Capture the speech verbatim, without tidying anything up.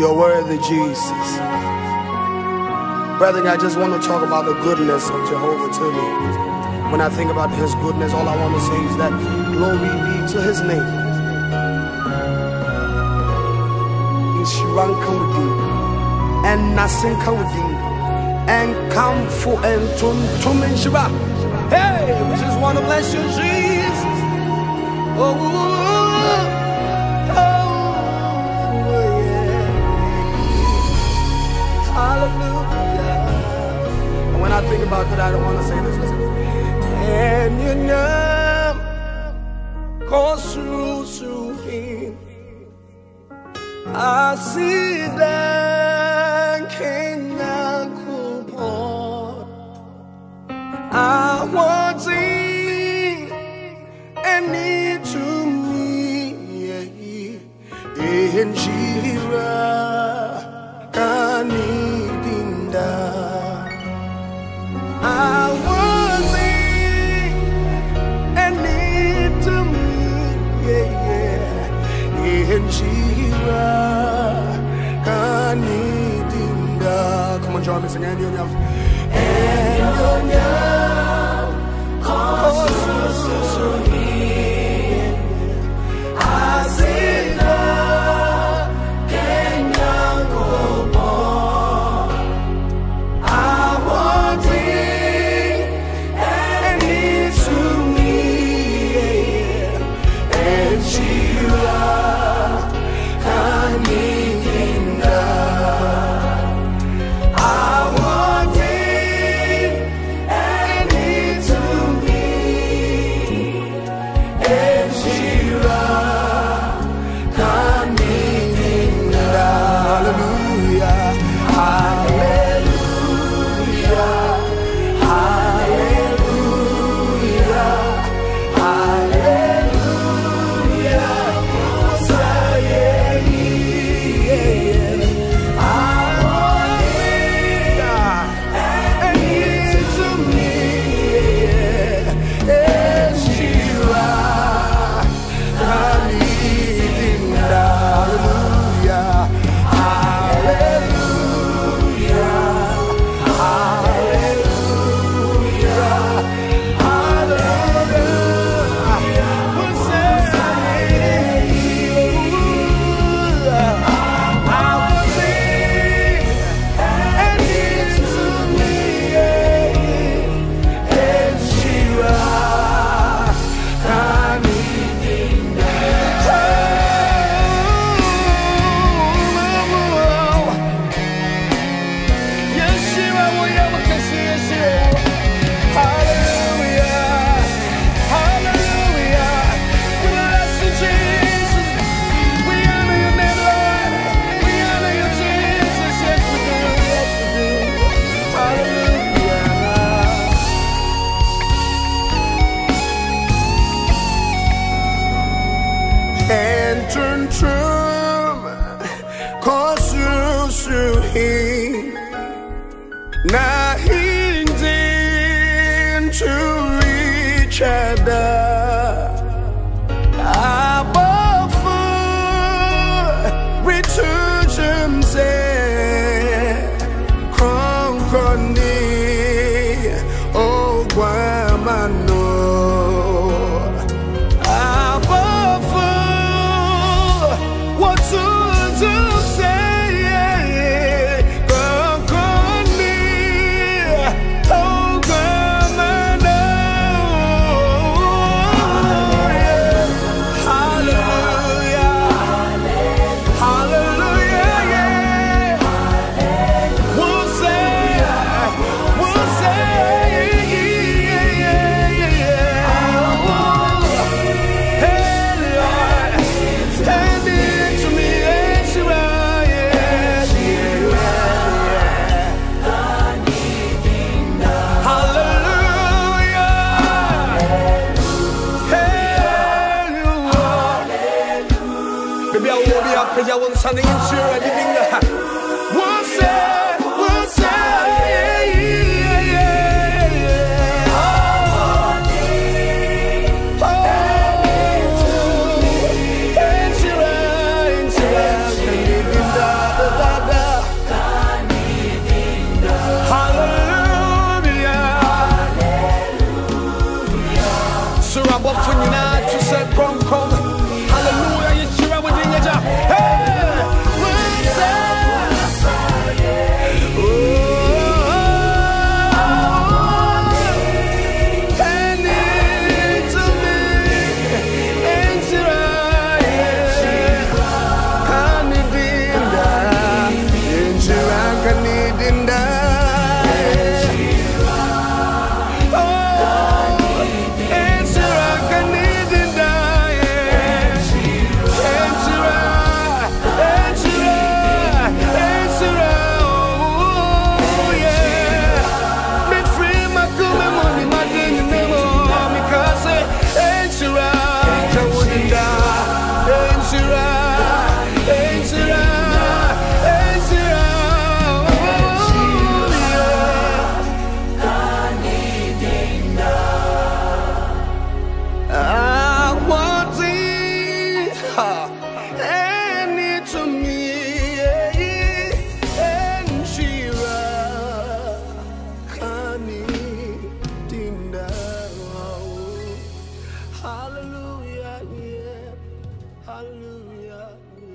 You're worthy, Jesus. Brethren, I just want to talk about the goodness of Jehovah to me. When I think about his goodness, all I want to say is that glory be to his name. Inshiran kawudin, and nasin kawudin, and kamfu and tum tum inshiba. Hey, we just want to bless you, Jesus. Oh, oh, yeah. Hallelujah. And when I think about that, I don't want to say this. Listen. And you know, cause through, through him, I see that King Nakupon. I want it and need to me, nhyira kanidinda. I want it and need to me, nhyira kanidinda. Come on, join me, sing and you know. And you know, cause to him, I see the Kenyan Kobo. I want it and need to me, and nhyira kanidinda. Turn from, cause through him, now he's into each other. Above returns himself, Conconi, oh, Guamano. Cause I want something insure anything that we'll say, we'll say, yeah, yeah, yeah, yeah. Oh, oh, nhyira, nhyira, Sura Bofunina to say prom prom. Hallelujah, Yeshua within your job. Hey, hallelujah, yeah, hallelujah.